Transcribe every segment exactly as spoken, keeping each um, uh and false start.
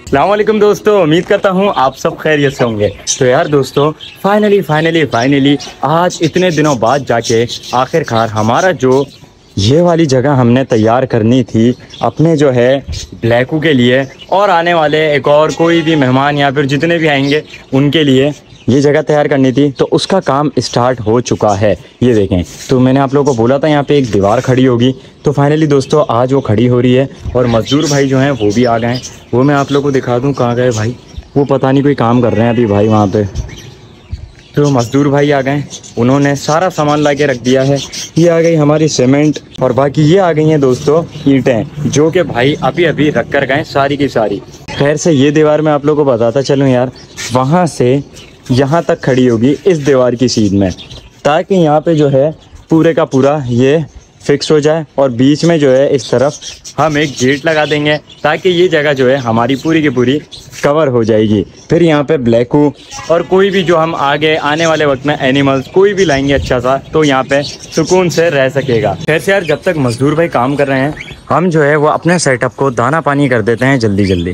अस्सलाम वालेकुम दोस्तों, उम्मीद करता हूँ आप सब खैरियत से होंगे। तो यार दोस्तों, फाइनली फाइनली फाइनली आज इतने दिनों बाद जाके आखिरकार हमारा जो ये वाली जगह हमने तैयार करनी थी अपने जो है ब्लैकू के लिए और आने वाले एक और कोई भी मेहमान या फिर जितने भी आएंगे उनके लिए ये जगह तैयार करनी थी, तो उसका काम स्टार्ट हो चुका है। ये देखें, तो मैंने आप लोगों को बोला था यहाँ पे एक दीवार खड़ी होगी, तो फाइनली दोस्तों आज वो खड़ी हो रही है और मज़दूर भाई जो हैं वो भी आ गए। वो मैं आप लोगों को दिखा दूँ कहाँ गए भाई, वो पता नहीं कोई काम कर रहे हैं अभी भाई वहाँ पे। तो मज़दूर भाई आ गए, उन्होंने सारा सामान ला के रख दिया है। ये आ गई हमारी सीमेंट और बाकी ये आ गई हैं दोस्तों ईंटें, जो कि भाई अभी अभी रख कर गए सारी की सारी। खैर से ये दीवार मैं आप लोगों को बताता चलूँ यार, वहाँ से यहाँ तक खड़ी होगी इस दीवार की सीध में, ताकि यहाँ पे जो है पूरे का पूरा ये फिक्स हो जाए और बीच में जो है इस तरफ हम एक गेट लगा देंगे, ताकि ये जगह जो है हमारी पूरी की पूरी कवर हो जाएगी। फिर यहाँ पे ब्लैकू और कोई भी जो हम आगे आने वाले वक्त में एनिमल्स कोई भी लाएंगे अच्छा सा, तो यहाँ पे सुकून से रह सकेगा। खैर से यार, जब तक मज़दूर भाई काम कर रहे हैं हम जो है वो अपने सेटअप को दाना पानी कर देते हैं जल्दी जल्दी।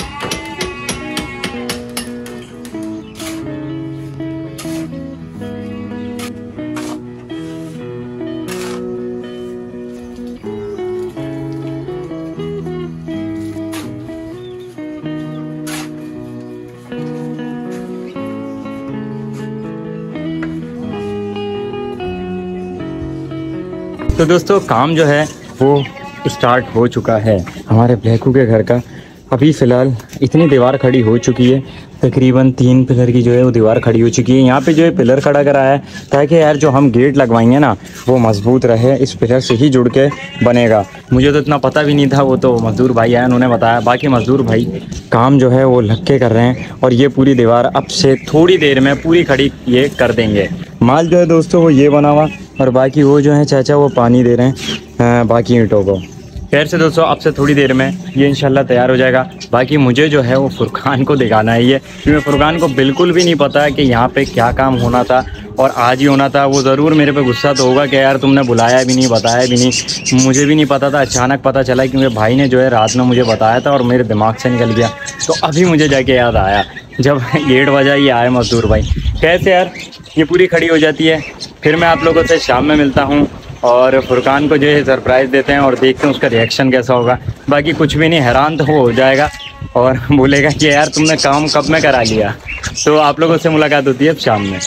तो दोस्तों काम जो है वो स्टार्ट हो चुका है हमारे ब्लैकू के घर का। अभी फ़िलहाल इतनी दीवार खड़ी हो चुकी है, तकरीबन तीन पिलर की जो है वो दीवार खड़ी हो चुकी है। यहाँ पे जो है पिलर खड़ा करा है ताकि यार जो हम गेट लगवाएंगे ना वो मजबूत रहे, इस पिलर से ही जुड़ के बनेगा। मुझे तो इतना पता भी नहीं था, वो तो मज़दूर भाई आए उन्होंने बताया। बाकी मज़दूर भाई काम जो है वो लग के कर रहे हैं और ये पूरी दीवार अब से थोड़ी देर में पूरी खड़ी ये कर देंगे। माल जो है दोस्तों वो ये बना हुआ और बाकी वो जो है चाचा वो पानी दे रहे हैं बाकी ईंटों को। खैर से दोस्तों, अब से थोड़ी देर में ये इंशाल्लाह तैयार हो जाएगा। बाकी मुझे जो है वो फुरकान को दिखाना है ये, क्योंकि फुरकान को बिल्कुल भी नहीं पता है कि यहाँ पे क्या काम होना था और आज ही होना था। वो ज़रूर मेरे पे गुस्सा तो होगा कि यार तुमने बुलाया भी नहीं, बताया भी नहीं। मुझे भी नहीं पता था, अचानक पता चला क्योंकि भाई ने जो है रात में मुझे बताया था और मेरे दिमाग से निकल गया। तो अभी मुझे जाके याद आया जब गेट बजा, ये आए मज़दूर भाई। कैसे यार ये पूरी खड़ी हो जाती है, फिर मैं आप लोगों से शाम में मिलता हूँ और फुरकान को जो है सरप्राइज़ देते हैं और देखते हैं उसका रिएक्शन कैसा होगा। बाकी कुछ भी नहीं, हैरान तो वो हो जाएगा और बोलेगा कि यार तुमने काम कब में करा लिया। तो आप लोगों से मुलाकात होती है अब शाम में।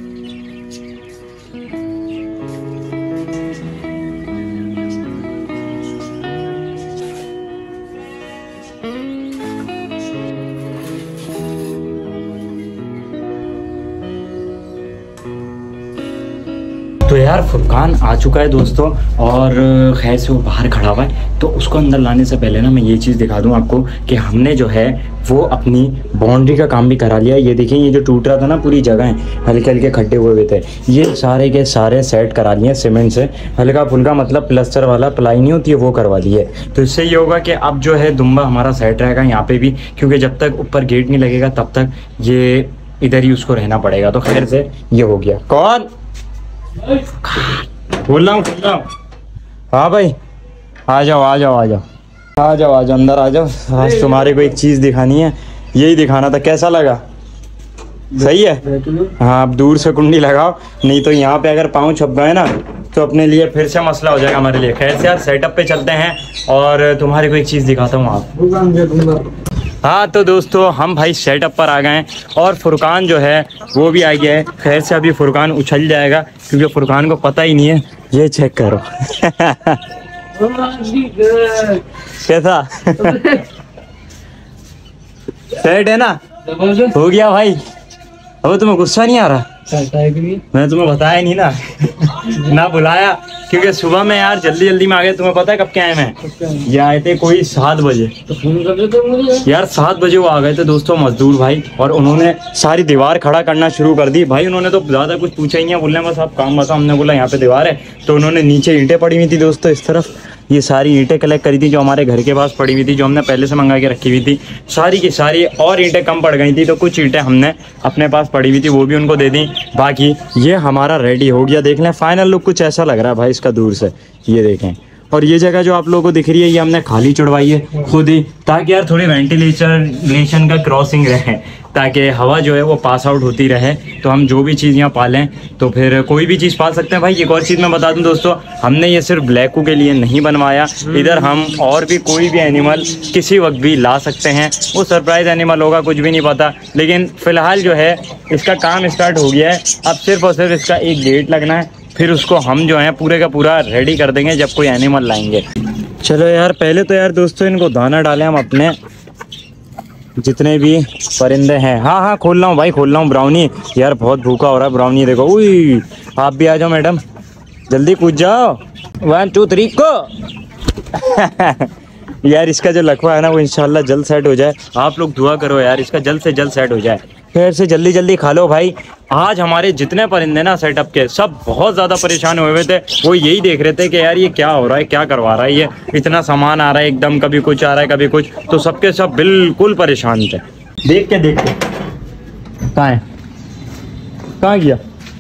तो यार फुरकान आ चुका है दोस्तों और खैर से वो बाहर खड़ा हुआ है। तो उसको अंदर लाने से पहले ना मैं ये चीज़ दिखा दूं आपको कि हमने जो है वो अपनी बाउंड्री का काम भी करा लिया। ये देखें, ये जो टूट रहा था ना पूरी जगह हल्के हल्के खड्डे हुए हुए थे, ये सारे के सारे सेट करा लिए सीमेंट से। हल्का फुल्का मतलब प्लास्टर वाला प्लाई नहीं होती है वो करवा दी है। तो इससे ये होगा कि अब जो है दुम्बा हमारा सेट रहेगा यहाँ पे भी, क्योंकि जब तक ऊपर गेट नहीं लगेगा तब तक ये इधर ही उसको रहना पड़ेगा। तो खैर से ये हो गया। कौन बोल रहा हूँ बोल रहा हूँ हाँ भाई, आ जाओ आ जाओ आ जाओ आ जाओ आ जाओ अंदर आ जाओ। आज तुम्हारे को एक चीज़ दिखानी है, यही दिखाना था। कैसा लगा? सही है? हाँ, अब दूर से कुंडी लगाओ, नहीं तो यहाँ पे अगर पाँव छप गए ना तो अपने लिए फिर से मसला हो जाएगा हमारे लिए। खैर से यार सेटअप पे चलते हैं और तुम्हारे को एक चीज़ दिखाता हूँ आप। हाँ तो दोस्तों, हम भाई सेटअप पर आ गए हैं और फुरकान जो है वो भी आ गया है। खैर से अभी फुरकान उछल जाएगा क्योंकि फुरकान को पता ही नहीं है। ये चेक करो कैसा सेट है ना? हो गया भाई। अब तुम्हें गुस्सा नहीं आ रहा? मैं तुम्हें बताया नहीं ना ना बुलाया, क्योंकि सुबह में यार जल्दी जल्दी में आ गए। तुम्हें पता है कब क्या आए? मैं ये आए थे कोई सात बजे। तो फोन कर देते मुझे यार, सात बजे वो आ गए थे दोस्तों मजदूर भाई, और उन्होंने सारी दीवार खड़ा करना शुरू कर दी। भाई उन्होंने तो ज़्यादा कुछ पूछा ही नहीं, बोलने बस आप काम बताओ। हमने बोला यहाँ पे दीवार है, तो उन्होंने नीचे ईंटें पड़ी हुई थी दोस्तों इस तरफ, ये सारी ईंटें कलेक्ट करी थी जो हमारे घर के पास पड़ी हुई थी, जो हमने पहले से मंगा के रखी हुई थी सारी की सारी। और ईंटें कम पड़ गई थी तो कुछ ईंटें हमने अपने पास पड़ी हुई थी वो भी उनको दे दी। बाकी ये हमारा रेडी हो गया। देख लें फाइनल लुक कुछ ऐसा लग रहा है भाई इसका दूर से, ये देखें। और ये जगह जो आप लोगों को दिख रही है ये हमने खाली छुड़वाई है खुद ही, ताकि यार थोड़ी वेंटिलेशन का क्रॉसिंग रहे, ताकि हवा जो है वो पास आउट होती रहे। तो हम जो भी चीज़ यहाँ पालें तो फिर कोई भी चीज़ पाल सकते हैं भाई। एक और चीज़ मैं बता दूं दोस्तों, हमने ये सिर्फ ब्लैकू के लिए नहीं बनवाया, इधर हम और भी कोई भी एनिमल किसी वक्त भी ला सकते हैं। वो सरप्राइज एनिमल होगा, कुछ भी नहीं पता, लेकिन फ़िलहाल जो है इसका काम स्टार्ट हो गया है। अब सिर्फ और सिर्फ इसका एक गेट लगना है, फिर उसको हम जो है पूरे का पूरा रेडी कर देंगे जब कोई एनिमल लाएंगे। चलो यार पहले तो यार दोस्तों इनको दाना डालें हम अपने जितने भी परिंदे हैं। हाँ हाँ खोल रहा हूँ भाई, खोल रहा हूँ। ब्राउनी यार बहुत भूखा हो रहा है ब्राउनी, देखो। उई आप भी आ जाओ मैडम, जल्दी कूद जाओ। वन टू थ्री को यार इसका जो लकवा है ना वो इंशाल्लाह जल्द सेट हो जाए। आप लोग दुआ करो यार इसका जल्द से जल्द सेट हो जाए। फिर से जल्दी जल्दी खा लो भाई। आज हमारे जितने परिंदे ना सेटअप के सब बहुत ज़्यादा परेशान हुए हुए थे। वो यही देख रहे थे कि यार ये क्या हो रहा है, क्या करवा रहा है, ये इतना सामान आ रहा है एकदम, कभी कुछ आ रहा है कभी कुछ, तो सबके सब बिल्कुल परेशान थे। देख के देख के कहाँ है, कहाँ गया?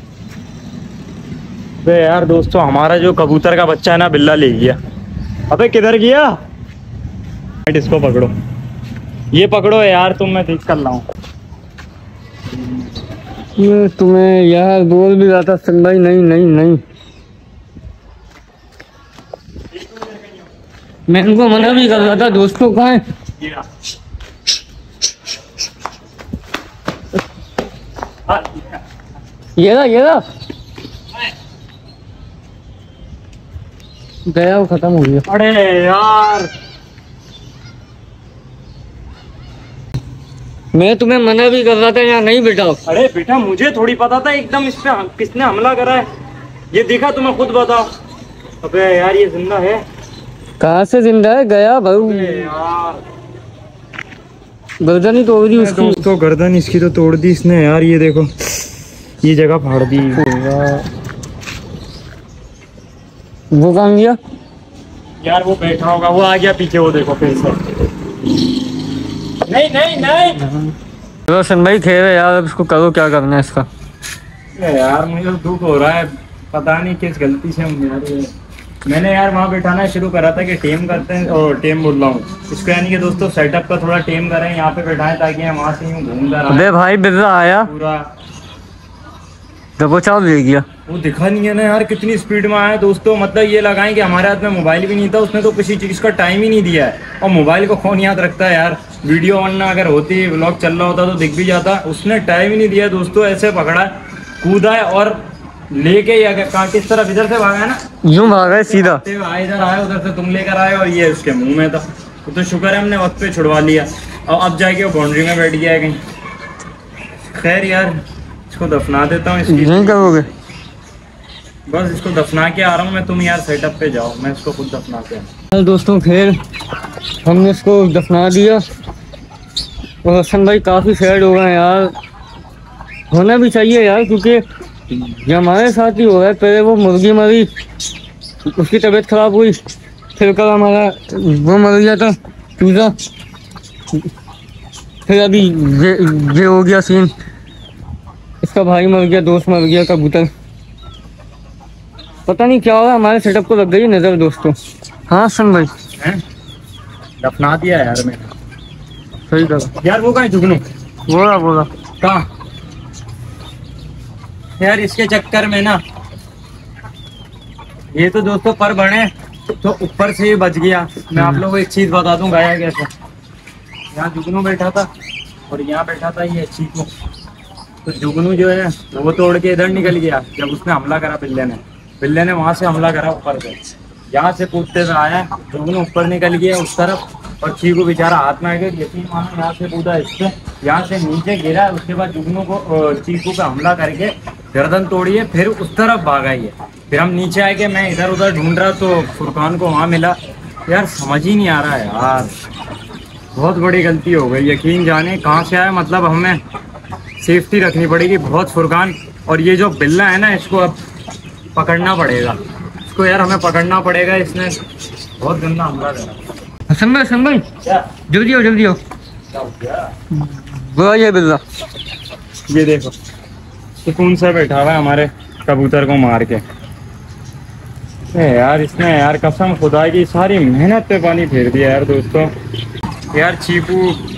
अबे यार दोस्तों हमारा जो कबूतर का बच्चा है ना बिल्ला ले गया। अबे किधर गया? इसको पकड़ो, ये पकड़ो यार तुम, मैं ठीक कर रहा हूँ। मैं तुम्हें यार बोल भी रहा था सन भाई, नहीं नहीं नहीं, मैं इनको मना भी कर रहा था दोस्तों। कहाँ है? ये रहा ये रहा, गया वो खत्म हो गया। अरे यार मैं तुम्हें मना भी कर रहा था यहाँ नहीं बेटा। अरे बेटा मुझे थोड़ी पता था एकदम इस पे किसने हमला करा है, ये देखा तुम्हें खुद बताओ। अबे यार ये जिंदा है? कहाँ से जिंदा है? गया भाऊ यार गर्दन ही तोड़ दी उसकी। दोस्तों गर्दन इसकी तो तोड़ दी इसने यार, ये देखो ये जगह फाड़ दी। वो कहाँ गया यार? वो बैठा होगा, वो आ गया पीछे, वो देखो फिर से। नहीं नहीं नहीं रोशन भाई खेल है यार, अब इसको करो, क्या करना है इसका। यार मुझे तो दुख हो रहा है, पता नहीं किस गलती से हम यार, मैंने यार वहाँ बैठाना शुरू करा था कि टेम करते हैं, और टेम बोल रहा हूँ इसको, यानी कि दोस्तों सेटअप का थोड़ा टेम करें, यहाँ पे बैठाएं ताकि हम वहाँ से यूँ घूमता रहा। अबे भाई बिर्रा आया पूरा दबोचा ले गया। वो दिखा नहीं है ना यार कितनी स्पीड में आया दोस्तों। मतलब ये लगाएं कि हमारे हाथ में मोबाइल भी नहीं था, उसने तो किसी चीज़ का टाइम ही नहीं दिया है, और मोबाइल को कौन याद रखता है यार। वीडियो ऑन ना अगर होती, व्लॉग चल रहा होता तो दिख भी जाता, उसने टाइम ही नहीं दिया दोस्तों। ऐसे पकड़ा, कूदा है और लेके या कहाँ किस तरफ, इधर से भागा है ना, यूं भागा है सीधा, इधर आए, उधर से तुम लेकर आए और ये उसके मुँह में था। तो शुक्र है हमने वक्त पे छुड़वा लिया, और अब जाके वो बाउंड्री में बैठ गया है कहीं। खैर यार इसको दफना देता हूँ। इसकी नहीं करोगे? बस इसको दफना के आ रहा हूँ मैं, तुम यार सेटअप पे जाओ, मैं इसको खुद दफना के। चल दोस्तों खैर हमने इसको दफना दिया, और हसन भाई काफ़ी सैड हो गए यार, होना भी चाहिए यार, क्योंकि ये हमारे साथ ही हो रहा है। पहले वो मुर्गी मरी, उसकी तबीयत खराब हुई, फिर कल हमारा वो मर गया था चूजा, फिर अभी ये ये हो गया सीन, इसका भाई मर गया, दोस्त मर गया, कबूतर। पता नहीं क्या होगा, हमारे सेटअप को लग गई नज़र दोस्तों। हाँ सन भाई हैं? दफना दिया यार मैंने। सही कहा यार वो कहाँ जुगनू? बोला बोला कहाँ? यार इसके चक्कर में ना ये तो दोस्तों पर बने तो ऊपर से ही बच गया। मैं आप लोगों को एक चीज बता दूं, गाया कैसे। यहाँ जुगनू बैठा था और यहाँ बैठा था ये चीकू। तो जुगनू जो है वो तोड़ के इधर निकल गया जब उसने हमला करा बिल्ले ने। बिल्ले ने वहां से हमला करा ऊपर से, यहाँ से कूदते हुए आया, जुगनू ऊपर निकल गया उस तरफ, और चीकू बेचारा हाथ में आ गया। यकीन मानो यहाँ से कूदा इस पे, यहाँ से नीचे गिरा, उसके बाद जुगनू को चीकू पे हमला करके गर्दन तोड़ी है, फिर उस तरफ भागा ही है। फिर हम नीचे आए के मैं इधर उधर ढूंढ रहा तो फुरकान को वहाँ मिला। यार समझ ही नहीं आ रहा है यार, बहुत बड़ी गलती हो गई। यकीन जाने कहाँ से आया, मतलब हमें सेफ्टी रखनी पड़ेगी बहुत फुरकान। और ये जो बिल्ला है ना इसको अब पकड़ना पड़ेगा, इसको यार हमें पकड़ना पड़ेगा, इसने बहुत गंदा हमला करा। हसन भाई हसन भाई क्या जल्दी आओ जल्दी आओ, क्या हो गया? वो ये बिल्ला, ये देखो सुकून से बैठा हुआ है हमारे कबूतर को मार के। ए यार इसने यार कसम खुदा की सारी मेहनत पे पानी फेर दिया यार दोस्तों। यार चीकू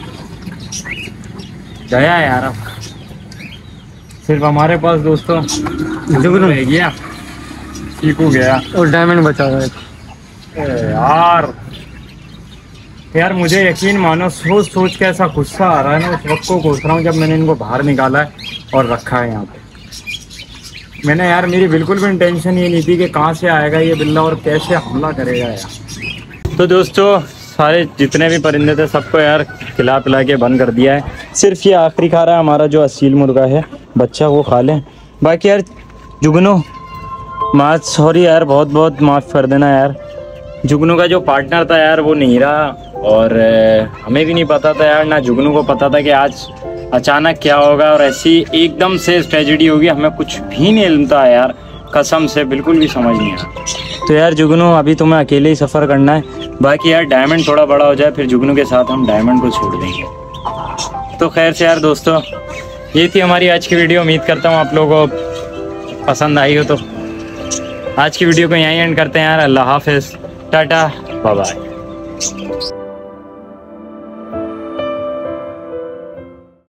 गया यार, अब सिर्फ हमारे पास दोस्तों जुगनू रह गया, चीकू गया और डायमंड बचा रहा है। ए यार यार मुझे यकीन मानो, सोच सोच के ऐसा गुस्सा आ रहा है ना, उस वक्त को सोच रहा हूँ जब मैंने इनको बाहर निकाला है और रखा है यहाँ पे। मैंने यार मेरी बिल्कुल भी इंटेंशन ये नहीं थी कि कहाँ से आएगा ये बिल्ला और कैसे हमला करेगा यार। तो दोस्तों सारे जितने भी परिंदे थे सबको यार खिला पिला के बंद कर दिया है। सिर्फ ये आखिरी खा रहा है हमारा जो असील मुर्गा है बच्चा, वो खा लें। बाकी यार जुगनू माँ सॉरी यार, बहुत बहुत माफ़ कर देना यार। जुगनू का जो पार्टनर था यार वो नहीं रहा, और हमें भी नहीं पता था यार, ना जुगनू को पता था कि आज अचानक क्या होगा और ऐसी एकदम से ट्रेजेडी होगी। हमें कुछ भी नहीं मिलता यार, कसम से बिल्कुल भी समझ नहीं आया। तो यार जुगनू अभी तुम्हें अकेले ही सफ़र करना है। बाकी यार डायमंड थोड़ा बड़ा हो जाए फिर जुगनू के साथ हम डायमंड को छोड़ देंगे। तो खैर से यार दोस्तों ये थी हमारी आज की वीडियो। उम्मीद करता हूँ आप लोगों को पसंद आई हो। तो आज की वीडियो को यहीं एंड करते हैं यार। अल्लाह हाफिज़, टाटा, बाय बाय।